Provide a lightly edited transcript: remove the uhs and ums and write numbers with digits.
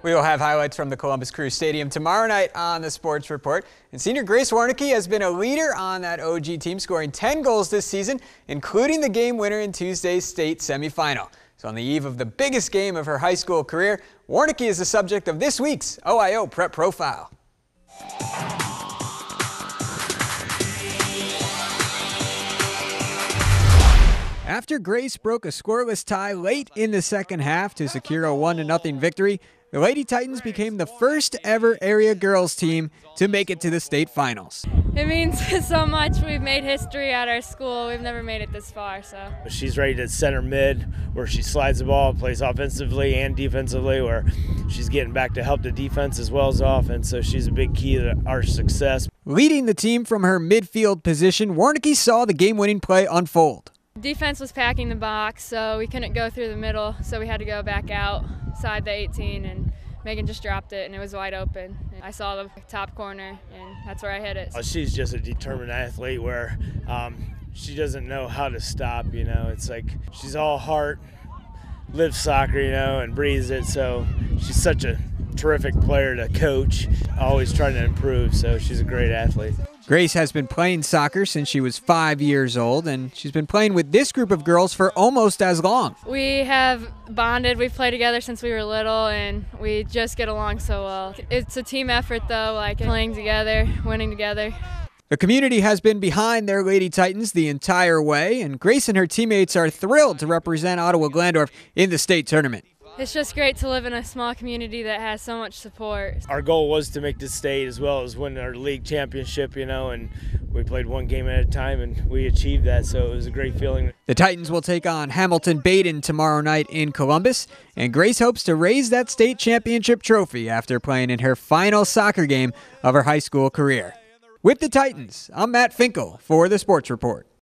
We will have highlights from the Columbus Crew Stadium tomorrow night on the Sports Report. And senior Grace Warnecke has been a leader on that OG team, scoring 10 goals this season, including the game winner in Tuesday's state semifinal. So on the eve of the biggest game of her high school career, Warnecke is the subject of this week's OIO Prep Profile. After Grace broke a scoreless tie late in the second half to secure a 1-0 victory, the Lady Titans became the first ever area girls team to make it to the state finals. It means so much. We've made history at our school. We've never made it this far. So she's ready to center mid, where she slides the ball, plays offensively and defensively, where she's getting back to help the defense as well as offense. So she's a big key to our success. Leading the team from her midfield position, Warnecke saw the game-winning play unfold. Defense was packing the box, so we couldn't go through the middle, so we had to go back outside the 18, and Megan just dropped it, and it was wide open. I saw the top corner, and that's where I hit it. She's just a determined athlete where she doesn't know how to stop, you know. It's like she's all heart, lives soccer, you know, and breathes it, so she's such a terrific player to coach, always trying to improve, so she's a great athlete. Grace has been playing soccer since she was 5 years old, and she's been playing with this group of girls for almost as long. We have bonded. We've played together since we were little, and we just get along so well. It's a team effort, though, like playing together, winning together. The community has been behind their Lady Titans the entire way, and Grace and her teammates are thrilled to represent Ottawa-Glandorf in the state tournament. It's just great to live in a small community that has so much support. Our goal was to make the state as well as win our league championship, you know, and we played one game at a time and we achieved that, so it was a great feeling. The Titans will take on Hamilton-Baden tomorrow night in Columbus, and Grace hopes to raise that state championship trophy after playing in her final soccer game of her high school career. With the Titans, I'm Matt Finkel for the Sports Report.